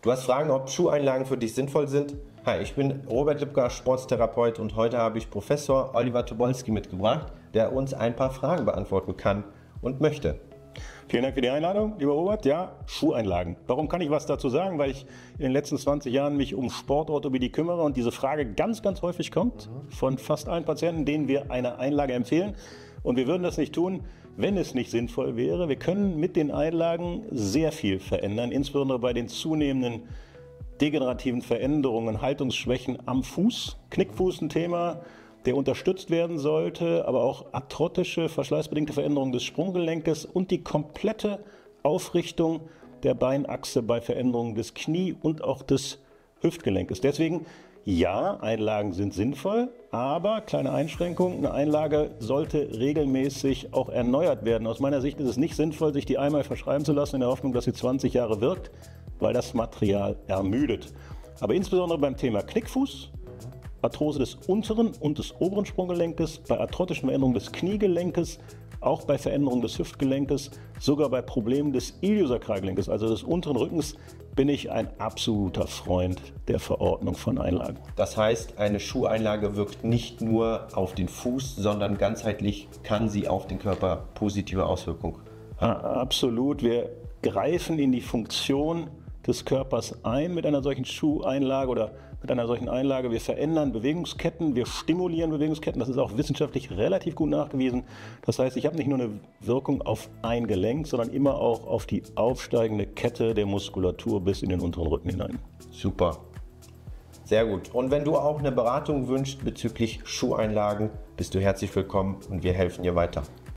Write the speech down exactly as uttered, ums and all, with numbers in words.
Du hast Fragen, ob Schuheinlagen für dich sinnvoll sind? Hi, ich bin Robert Lipka, Sportstherapeut, und heute habe ich Professor Oliver Tobolski mitgebracht, der uns ein paar Fragen beantworten kann und möchte. Vielen Dank für die Einladung, lieber Robert. Ja, Schuheinlagen. Warum kann ich was dazu sagen? Weil ich in den letzten zwanzig Jahren mich um Sportorthopädie kümmere und diese Frage ganz, ganz häufig kommt von fast allen Patienten, denen wir eine Einlage empfehlen. Und wir würden das nicht tun, wenn es nicht sinnvoll wäre. Wir können mit den Einlagen sehr viel verändern, insbesondere bei den zunehmenden degenerativen Veränderungen, Haltungsschwächen am Fuß. Knickfuß ein Thema, der unterstützt werden sollte, aber auch arthrotische, verschleißbedingte Veränderungen des Sprunggelenkes und die komplette Aufrichtung der Beinachse bei Veränderungen des Knie- und auch des Hüftgelenkes. Deswegen, ja, Einlagen sind sinnvoll, aber, kleine Einschränkung, eine Einlage sollte regelmäßig auch erneuert werden. Aus meiner Sicht ist es nicht sinnvoll, sich die einmal verschreiben zu lassen in der Hoffnung, dass sie zwanzig Jahre wirkt, weil das Material ermüdet. Aber insbesondere beim Thema Knickfuß, Arthrose des unteren und des oberen Sprunggelenkes, bei arthrotischen Veränderungen des Kniegelenkes, auch bei Veränderungen des Hüftgelenkes, sogar bei Problemen des Iliosakralgelenkes, also des unteren Rückens, bin ich ein absoluter Freund der Verordnung von Einlagen. Das heißt, eine Schuheinlage wirkt nicht nur auf den Fuß, sondern ganzheitlich kann sie auf den Körper positive Auswirkungen haben. Absolut. Wir greifen in die Funktion des Körpers ein mit einer solchen Schuheinlage oder mit einer solchen Einlage. Wir verändern Bewegungsketten, wir stimulieren Bewegungsketten. Das ist auch wissenschaftlich relativ gut nachgewiesen. Das heißt, ich habe nicht nur eine Wirkung auf ein Gelenk, sondern immer auch auf die aufsteigende Kette der Muskulatur bis in den unteren Rücken hinein. Super. Sehr gut. Und wenn du auch eine Beratung wünschst bezüglich Schuheinlagen, bist du herzlich willkommen und wir helfen dir weiter.